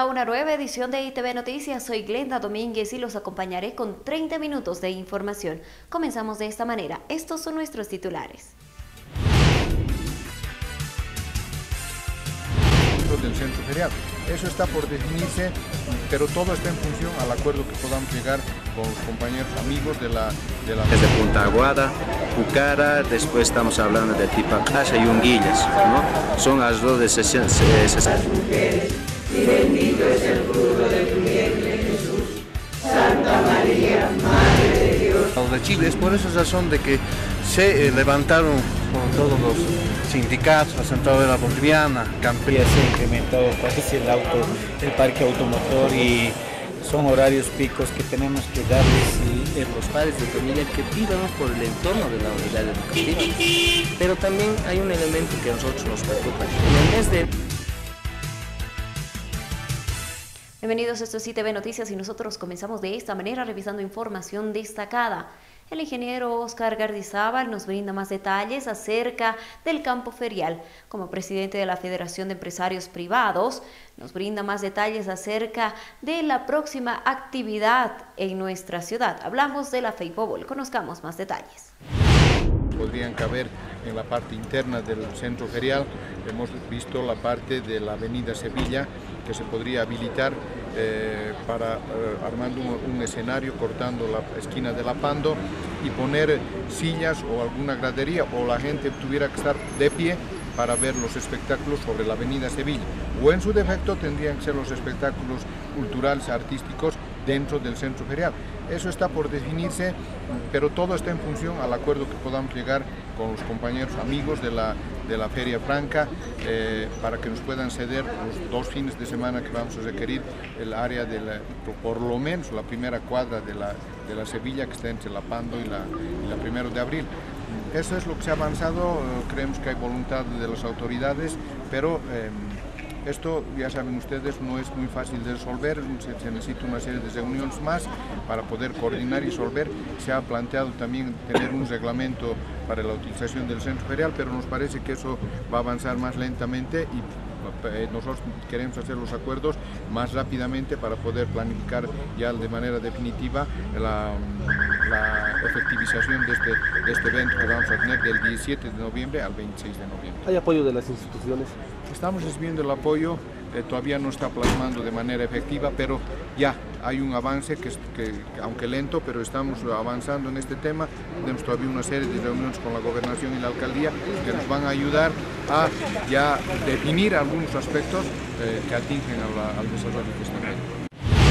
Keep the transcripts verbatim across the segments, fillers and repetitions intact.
Comienza una nueva edición de I T V Noticias. Soy Glenda Domínguez y los acompañaré con treinta minutos de información. Comenzamos de esta manera. Estos son nuestros titulares. Del centro ferial. Eso está por definirse, pero todo está en función al acuerdo que podamos llegar con los compañeros amigos de la... De la... Desde Punta Aguada, Pucara, después estamos hablando de Tipacasa y Unguillas, ¿no? Son las dos de sesión. Las mujeres, y bendito es el fruto de tu vientre, Jesús. Santa María, Madre de Dios. De Chile, es por esa razón de que se eh, levantaron con todos los sindicatos, la Central Boliviana, Campeche. Se ha incrementado pues, el, auto, el parque automotor y son horarios picos que tenemos que darles y, eh, los padres de familia que vivan por el entorno de la unidad educativa. Pero también hay un elemento que a nosotros nos preocupa. En el mes de... Bienvenidos a estos I T V Noticias y nosotros comenzamos de esta manera revisando información destacada. El ingeniero Oscar Gardizábal nos brinda más detalles acerca del campo ferial. Como presidente de la Federación de Empresarios Privados, nos brinda más detalles acerca de la próxima actividad en nuestra ciudad. Hablamos de la FEIPOBOL. Conozcamos más detalles. Podrían caber en la parte interna del centro ferial. Hemos visto la parte de la avenida Sevilla que se podría habilitar eh, para eh, armando un, un escenario cortando la esquina de la Pando y poner sillas o alguna gradería o la gente tuviera que estar de pie para ver los espectáculos sobre la avenida Sevilla, o en su defecto tendrían que ser los espectáculos culturales, artísticos dentro del centro ferial. Eso está por definirse, pero todo está en función al acuerdo que podamos llegar con los compañeros amigos de la, de la Feria Franca eh, para que nos puedan ceder los dos fines de semana que vamos a requerir el área de la, por lo menos la primera cuadra de la, de la Sevilla que está entre la Pando y la, y la primero de abril. Eso es lo que se ha avanzado, creemos que hay voluntad de las autoridades, pero eh, esto, ya saben ustedes, no es muy fácil de resolver, se, se necesita una serie de reuniones más para poder coordinar y resolver. Se ha planteado también tener un reglamento para la utilización del centro ferial, pero nos parece que eso va a avanzar más lentamente y nosotros queremos hacer los acuerdos más rápidamente para poder planificar ya de manera definitiva la, la efectivización de este, de este evento que vamos a tener del diecisiete de noviembre al veintiséis de noviembre. ¿Hay apoyo de las instituciones? Estamos recibiendo el apoyo, eh, todavía no está plasmando de manera efectiva, pero ya hay un avance que, que, aunque lento, pero estamos avanzando en este tema. Tenemos todavía una serie de reuniones con la gobernación y la alcaldía que nos van a ayudar a ya definir algunos aspectos eh, que atingen a la, al desarrollo de este medio.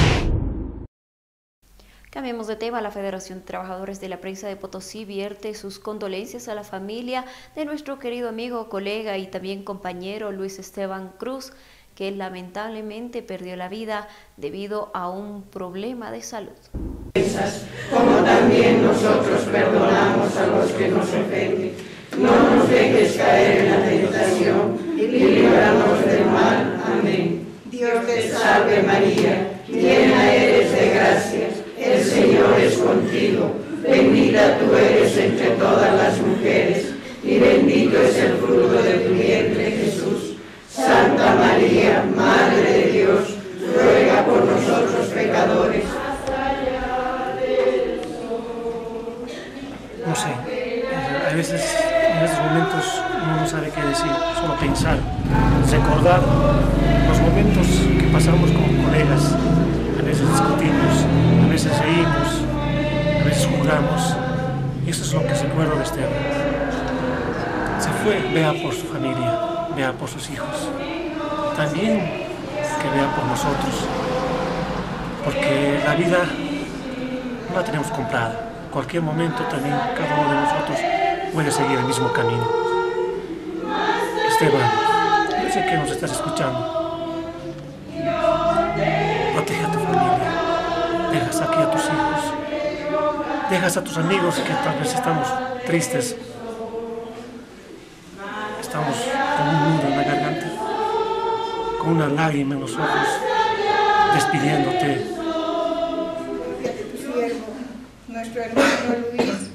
Cambiemos de tema. La Federación de Trabajadores de la Prensa de Potosí vierte sus condolencias a la familia de nuestro querido amigo, colega y también compañero Luis Esteban Cruz, que lamentablemente perdió la vida debido a un problema de salud. Como también nosotros perdonamos a los que nos ofenden. No nos dejes caer en la tentación y líbranos del mal. Amén. Dios te salve María, llena eres de gracia. El Señor es contigo, bendita tú eres entre todas las mujeres, y bendito es el fruto de tu vientre, Jesús. Santa María, Madre de Dios, ruega por nosotros pecadores. No sé, a veces, en estos momentos uno no sabe qué decir, solo pensar, recordar los momentos que pasamos como colegas. A veces discutimos, a veces reímos, a veces jugamos, y eso es lo que recuerdo de Esteban. Se fue, vea por su familia, vea por sus hijos, también que vea por nosotros, porque la vida no la tenemos comprada. En cualquier momento también cada uno de nosotros puede seguir el mismo camino. Esteban, yo sé que nos estás escuchando. Protege a tu familia, dejas aquí a tus hijos, dejas a tus amigos que tal vez estamos tristes, estamos con un nudo en la garganta, con una lágrima en los ojos, despidiéndote. De tu siervo, nuestro hermano Luis,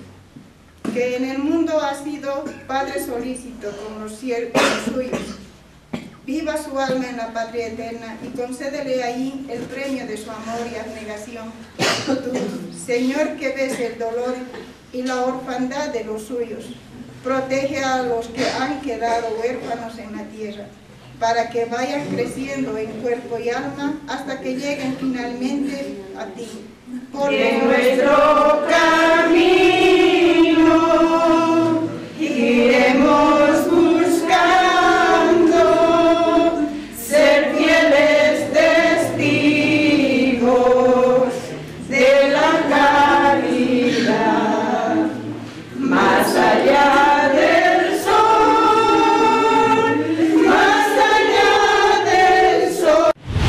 que en el mundo ha sido padre solícito con los siervos suyos. Viva su alma en la patria eterna y concédele ahí el premio de su amor y abnegación. Tú, Señor, que ves el dolor y la orfandad de los suyos, protege a los que han quedado huérfanos en la tierra, para que vayan creciendo en cuerpo y alma hasta que lleguen finalmente a ti. Por nuestro camino iremos buscando ser fieles testigos de la caridad, más allá del sol, más allá del sol.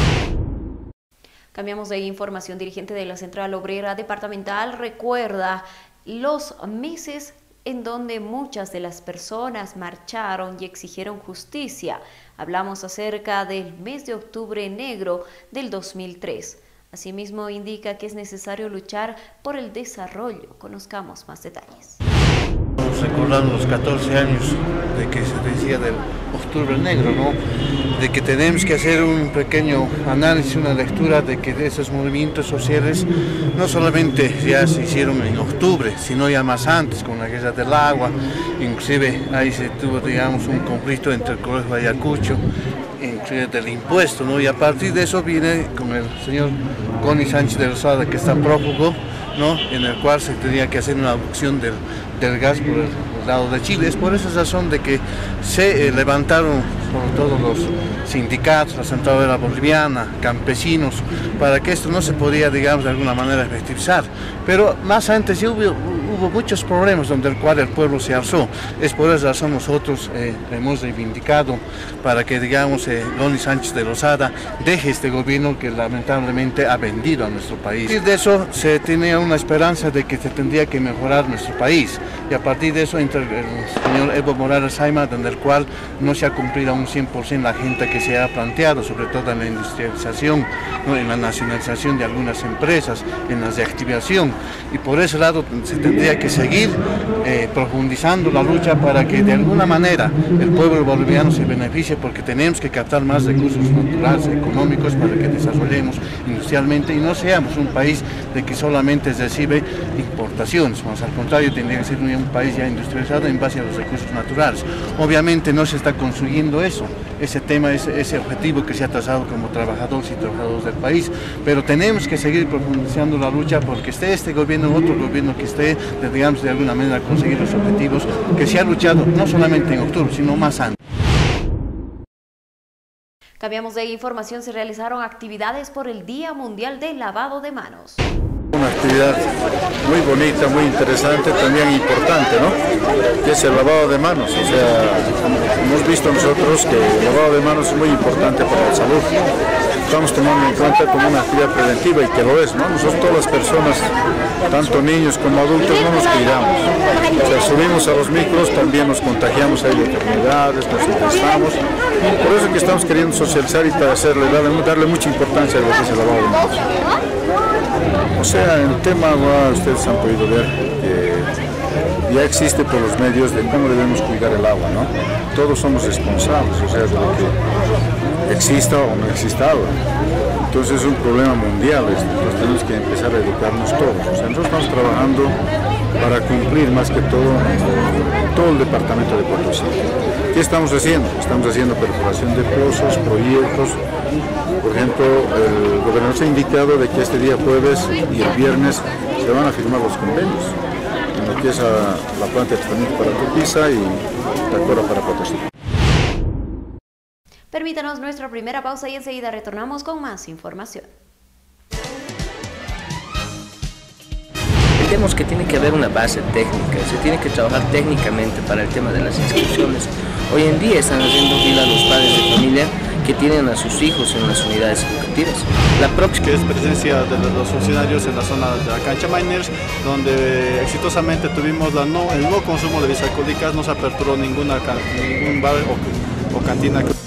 Cambiamos de información. Dirigente de la Central Obrera Departamental recuerda los meses en donde muchas de las personas marcharon y exigieron justicia. Hablamos acerca del mes de octubre negro del dos mil tres. Asimismo, indica que es necesario luchar por el desarrollo. Conozcamos más detalles. Estamos recordando los catorce años de que se decía del octubre negro, ¿no? De que tenemos que hacer un pequeño análisis, una lectura de que esos movimientos sociales no solamente ya se hicieron en octubre, sino ya más antes, con la guerra del agua. Inclusive ahí se tuvo, digamos, un conflicto entre el Colegio de Ayacucho, inclusive del impuesto, ¿no? Y a partir de eso viene con el señor Goni Sánchez de Rosada, que está prófugo, ¿no? En el cual se tenía que hacer una adopción del, del gas por el lado de Chile. Es por esa razón de que se eh, levantaron por todos los sindicatos, la Central Obrera Boliviana, campesinos, para que esto no se podía, digamos, de alguna manera efectivizar. Pero más antes ya hubo, hubo muchos problemas donde el cual el pueblo se alzó. Es por esa razón nosotros eh, hemos reivindicado para que, digamos, eh, Goni Sánchez de Rosada deje este gobierno que lamentablemente ha vendido a nuestro país. Y de eso se tenía una esperanza de que se tendría que mejorar nuestro país. Y a partir de eso entra el señor Evo Morales Ayma, donde el cual no se ha cumplido a un cien por ciento la agenda que se ha planteado, sobre todo en la industrialización, ¿no? En la nacionalización de algunas empresas, en la reactivación. Y por ese lado se tendría que seguir eh, profundizando la lucha para que de alguna manera el pueblo boliviano se beneficie, porque tenemos que captar más recursos naturales, económicos, para que desarrollemos industrialmente y no seamos un país de que solamente recibe importaciones. Más al contrario, tendría que ser un país ya industrializado en base a los recursos naturales. Obviamente no se está construyendo eso, ese tema, ese, ese objetivo que se ha trazado como trabajadores y trabajadoras del país, pero tenemos que seguir profundizando la lucha porque esté este gobierno o otro gobierno que esté, digamos, de alguna manera conseguir los objetivos que se ha luchado no solamente en octubre, sino más antes. Cambiamos de información. Se realizaron actividades por el Día Mundial del Lavado de Manos. Una actividad muy bonita, muy interesante, también importante, ¿no? Que es el lavado de manos. O sea, hemos visto nosotros que el lavado de manos es muy importante para la salud. Estamos tomando en cuenta como una actividad preventiva y que lo es, ¿no? Nosotros todas las personas, tanto niños como adultos, no nos cuidamos. O sea, subimos a los micros, también nos contagiamos ahí de enfermedades, nos infectamos. Por eso que estamos queriendo socializar y para hacerle, darle, darle mucha importancia a lo que es el lavado de manos. O sea, el tema agua, ustedes han podido ver que ya existe por los medios de cómo debemos cuidar el agua, ¿no? Todos somos responsables, o sea, de lo que exista o no exista agua. Entonces es un problema mundial, entonces tenemos que empezar a educarnos todos. O sea, nosotros estamos trabajando para cumplir más que todo todo el departamento de Potosí. ¿Qué estamos haciendo? Estamos haciendo perforación de pozos, proyectos. Por ejemplo, el gobernador se ha indicado de que este día jueves y el viernes se van a firmar los convenios en lo que es a, la planta de tratamiento para Tupiza y Tacora para Potosí. Permítanos nuestra primera pausa y enseguida retornamos con más información. Entendemos que tiene que haber una base técnica, se tiene que trabajar técnicamente para el tema de las inscripciones. Hoy en día están haciendo fila los padres de familia que tienen a sus hijos en las unidades educativas. La próxima que es presencia de los funcionarios en la zona de la cancha Miners, donde exitosamente tuvimos la no, el no consumo de bicicletas, no se aperturó ninguna, ningún bar o, o cantina.